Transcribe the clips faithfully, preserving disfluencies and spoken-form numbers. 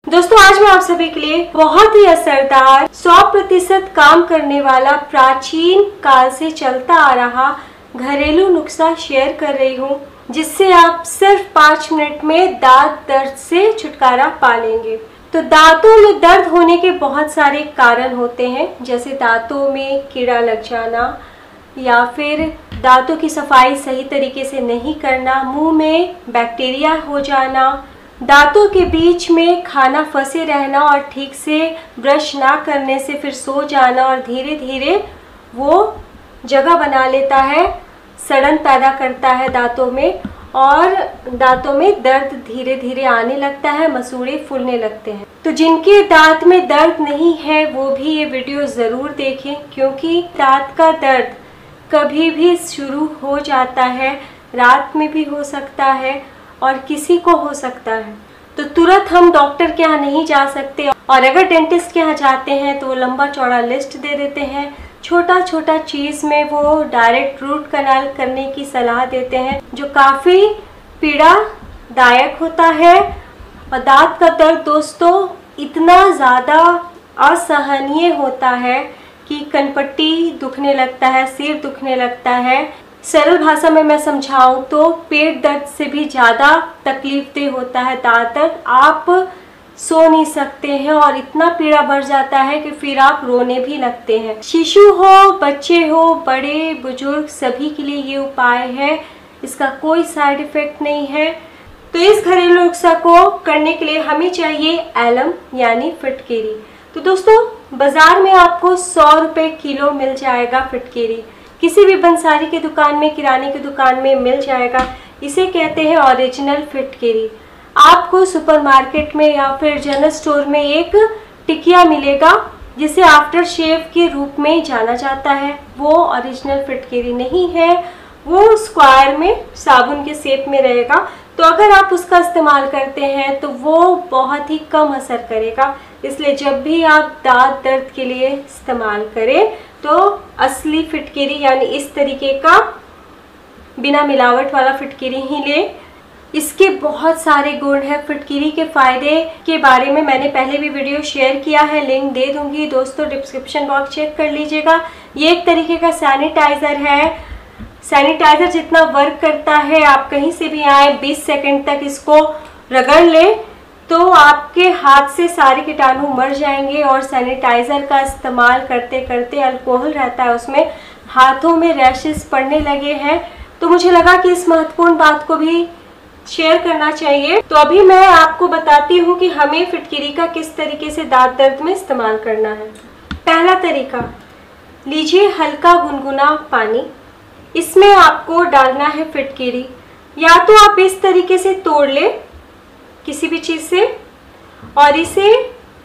दोस्तों आज मैं आप सभी के लिए बहुत ही असरदार सौ प्रतिशत काम करने वाला प्राचीन काल से चलता आ रहा घरेलू नुस्खा शेयर कर रही हूँ, जिससे आप सिर्फ पाँच मिनट में दांत दर्द से छुटकारा पा लेंगे। तो दांतों में दर्द होने के बहुत सारे कारण होते हैं, जैसे दांतों में कीड़ा लग जाना या फिर दांतों की सफाई सही तरीके से नहीं करना, मुंह में बैक्टीरिया हो जाना, दांतों के बीच में खाना फंसे रहना और ठीक से ब्रश ना करने से फिर सो जाना और धीरे धीरे वो जगह बना लेता है, सड़न पैदा करता है दांतों में और दांतों में दर्द धीरे धीरे आने लगता है, मसूड़े फूलने लगते हैं। तो जिनके दांत में दर्द नहीं है वो भी ये वीडियो ज़रूर देखें, क्योंकि दांत का दर्द कभी भी शुरू हो जाता है, रात में भी हो सकता है और किसी को हो सकता है। तो तुरंत हम डॉक्टर के यहाँ नहीं जा सकते, और अगर डेंटिस्ट के यहाँ जाते हैं तो वो लंबा चौड़ा लिस्ट दे देते हैं, छोटा छोटा चीज़ में वो डायरेक्ट रूट कनाल करने की सलाह देते हैं, जो काफ़ी पीड़ादायक होता है। और दांत का दर्द दोस्तों इतना ज़्यादा असहनीय होता है कि कनपट्टी दुखने लगता है, सिर दुखने लगता है। सरल भाषा में मैं समझाऊं तो पेट दर्द से भी ज़्यादा तकलीफदेह होता है दांत दर्द। आप सो नहीं सकते हैं और इतना पीड़ा बढ़ जाता है कि फिर आप रोने भी लगते हैं। शिशु हो, बच्चे हो, बड़े बुजुर्ग, सभी के लिए ये उपाय है, इसका कोई साइड इफ़ेक्ट नहीं है। तो इस घरेलू नुस्खा को करने के लिए हमें चाहिए एलम यानी फिटकिरी। तो दोस्तों बाज़ार में आपको सौ रुपये किलो मिल जाएगा फिटकिरी, किसी भी बंसारी की दुकान में, किराने की दुकान में मिल जाएगा। इसे कहते हैं ओरिजिनल फिटकिरी। आपको सुपरमार्केट में या फिर जनरल स्टोर में एक टिकिया मिलेगा जिसे आफ्टर शेव के रूप में जाना जाता है, वो ओरिजिनल फिटकिरी नहीं है, वो स्क्वायर में साबुन के शेप में रहेगा। तो अगर आप उसका इस्तेमाल करते हैं तो वो बहुत ही कम असर करेगा। इसलिए जब भी आप दांत दर्द के लिए इस्तेमाल करें तो असली फिटकिरी यानी इस तरीके का बिना मिलावट वाला फिटकिरी ही लें। इसके बहुत सारे गुण हैं। फिटकिरी के फ़ायदे के बारे में मैंने पहले भी वीडियो शेयर किया है, लिंक दे दूंगी दोस्तों, डिस्क्रिप्शन बॉक्स चेक कर लीजिएगा। ये एक तरीके का सैनिटाइज़र है। सैनिटाइज़र जितना वर्क करता है, आप कहीं से भी आए बीस सेकंड तक इसको रगड़ लें तो आपके हाथ से सारे कीटाणु मर जाएंगे। और सैनिटाइज़र का इस्तेमाल करते करते अल्कोहल रहता है उसमें, हाथों में रैशेस पड़ने लगे हैं, तो मुझे लगा कि इस महत्वपूर्ण बात को भी शेयर करना चाहिए। तो अभी मैं आपको बताती हूँ कि हमें फिटकिरी का किस तरीके से दांत दर्द में इस्तेमाल करना है। पहला तरीका, लीजिए हल्का गुनगुना पानी, इसमें आपको डालना है फिटकिरी। या तो आप इस तरीके से तोड़ लें किसी भी चीज़ से, और इसे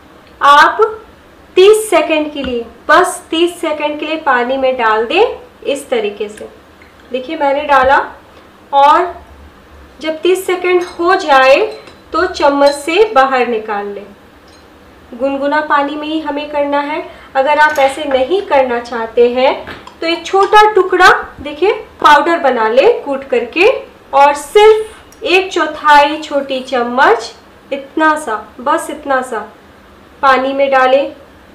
आप तीस सेकंड के लिए, बस तीस सेकंड के लिए पानी में डाल दें इस तरीके से। देखिए मैंने डाला, और जब तीस सेकंड हो जाए तो चम्मच से बाहर निकाल लें। गुनगुना पानी में ही हमें करना है। अगर आप ऐसे नहीं करना चाहते हैं तो एक छोटा टुकड़ा देखिए पाउडर बना लें कूट करके, और सिर्फ एक चौथाई छोटी चम्मच, इतना सा, बस इतना सा पानी में डालें,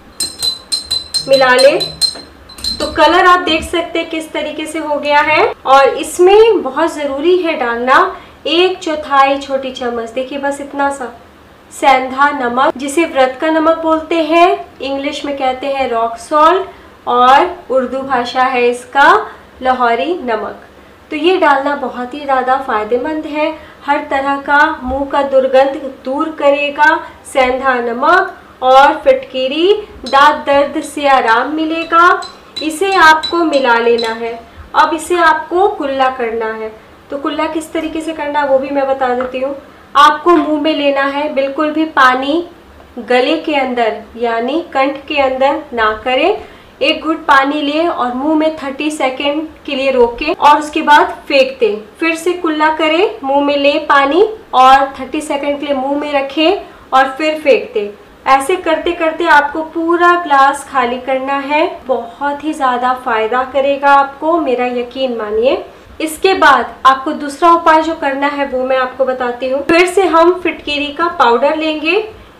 मिला लें। तो कलर आप देख सकते हैं किस तरीके से हो गया है। और इसमें बहुत ज़रूरी है डालना एक चौथाई छोटी चम्मच, देखिए बस इतना सा सेंधा नमक, जिसे व्रत का नमक बोलते हैं, इंग्लिश में कहते हैं रॉक सॉल्ट, और उर्दू भाषा है इसका लाहौरी नमक। तो ये डालना बहुत ही ज़्यादा फ़ायदेमंद है, हर तरह का मुंह का दुर्गंध दूर करेगा। सेंधा नमक और फिटकिरी, दांत दर्द से आराम मिलेगा। इसे आपको मिला लेना है। अब इसे आपको कुल्ला करना है। तो कुल्ला किस तरीके से करना है वो भी मैं बता देती हूँ। आपको मुंह में लेना है, बिल्कुल भी पानी गले के अंदर यानी कंठ के अंदर ना करें। एक घुट पानी लें और मुंह में तीस सेकंड के लिए रोकें और उसके बाद फेंक दें। फिर से कुल्ला करें, मुंह में लें पानी और तीस सेकंड के लिए मुंह में रखें और फिर फेंक दें। ऐसे करते करते आपको पूरा ग्लास खाली करना है। बहुत ही ज़्यादा फायदा करेगा आपको, मेरा यकीन मानिए। इसके बाद आपको दूसरा उपाय जो करना है वो मैं आपको बताती हूँ। फिर से हम फिटकिरी का पाउडर लेंगे,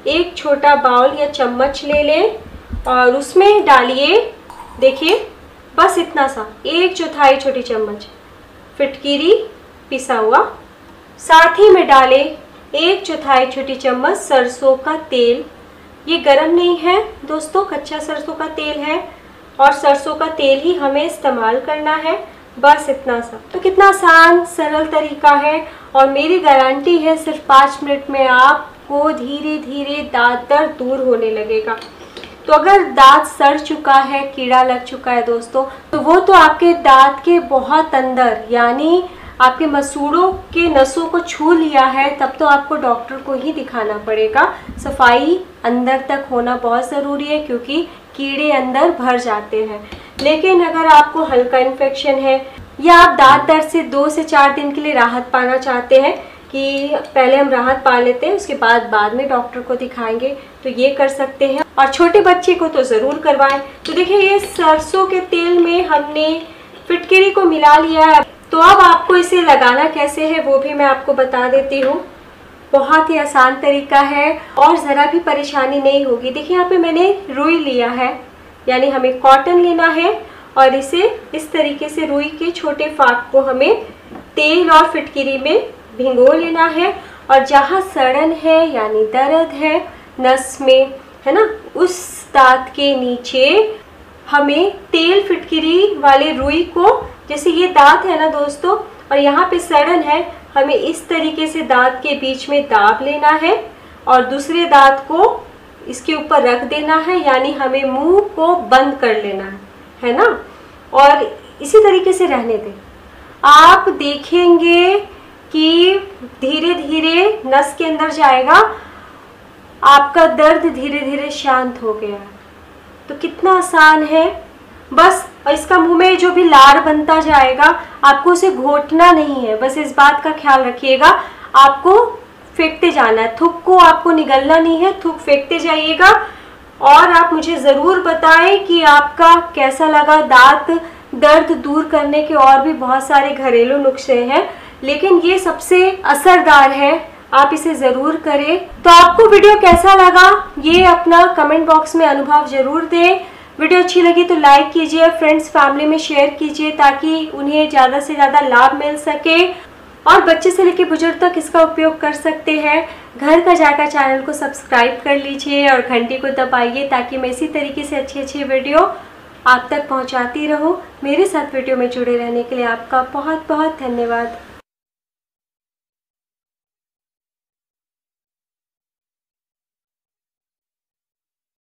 एक छोटा बाउल या चम्मच ले लें और उसमें डालिए, देखिए बस इतना सा, एक चौथाई छोटी चम्मच फिटकिरी पिसा हुआ। साथ ही में डालें एक चौथाई छोटी चम्मच सरसों का तेल। ये गरम नहीं है दोस्तों, कच्चा सरसों का तेल है और सरसों का तेल ही हमें इस्तेमाल करना है, बस इतना सा। तो कितना आसान सरल तरीका है और मेरी गारंटी है सिर्फ पाँच मिनट में आपको धीरे धीरे दांत दर्द दूर होने लगेगा। तो अगर दांत सड़ चुका है, कीड़ा लग चुका है दोस्तों, तो वो तो आपके दांत के बहुत अंदर यानी आपके मसूड़ों के नसों को छू लिया है, तब तो आपको डॉक्टर को ही दिखाना पड़ेगा। सफाई अंदर तक होना बहुत ज़रूरी है क्योंकि कीड़े अंदर भर जाते हैं। लेकिन अगर आपको हल्का इन्फेक्शन है या आप दांत दर्द से दो से चार दिन के लिए राहत पाना चाहते हैं कि पहले हम राहत पा लेते हैं उसके बाद बाद में डॉक्टर को दिखाएंगे, तो ये कर सकते हैं। और छोटे बच्चे को तो ज़रूर करवाएं। तो देखिए ये सरसों के तेल में हमने फिटकिरी को मिला लिया है। तो अब आपको इसे लगाना कैसे है वो भी मैं आपको बता देती हूँ। बहुत ही आसान तरीका है और ज़रा भी परेशानी नहीं होगी। देखिए यहाँ पे मैंने रुई लिया है, यानी हमें कॉटन लेना है और इसे इस तरीके से रुई के छोटे फाक को हमें तेल और फिटकिरी में भिगो लेना है। और जहाँ सड़न है यानी दर्द है नस में, है ना, उस दांत के नीचे हमें तेल फिटकिरी वाले रुई को, जैसे ये दांत है ना दोस्तों और यहाँ पे सड़न है, हमें इस तरीके से दांत के बीच में दाब लेना है और दूसरे दांत को इसके ऊपर रख देना है, यानी हमें मुंह को बंद कर लेना है, है ना। और इसी तरीके से रहने दें। आप देखेंगे कि धीरे धीरे नस के अंदर जाएगा, आपका दर्द धीरे धीरे शांत हो गया। तो कितना आसान है। बस इसका मुंह में जो भी लार बनता जाएगा आपको उसे घोटना नहीं है, बस इस बात का ख्याल रखिएगा। आपको फेंकते जाना है, थूक को आपको निगलना नहीं है, थूक फेंकते जाइएगा। और आप मुझे ज़रूर बताएं कि आपका कैसा लगा। दांत दर्द दूर करने के और भी बहुत सारे घरेलू नुस्खे हैं, लेकिन ये सबसे असरदार है, आप इसे ज़रूर करें। तो आपको वीडियो कैसा लगा ये अपना कमेंट बॉक्स में अनुभव ज़रूर दें। वीडियो अच्छी लगी तो लाइक कीजिए, फ्रेंड्स फैमिली में शेयर कीजिए ताकि उन्हें ज़्यादा से ज़्यादा लाभ मिल सके और बच्चे से लेकर बुजुर्ग तक इसका उपयोग कर सकते हैं। घर का जायका चैनल को सब्सक्राइब कर लीजिए और घंटी को दबाइए ताकि मैं इसी तरीके से अच्छी अच्छी वीडियो आप तक पहुंचाती रहूं। मेरे साथ वीडियो में जुड़े रहने के लिए आपका बहुत बहुत धन्यवाद।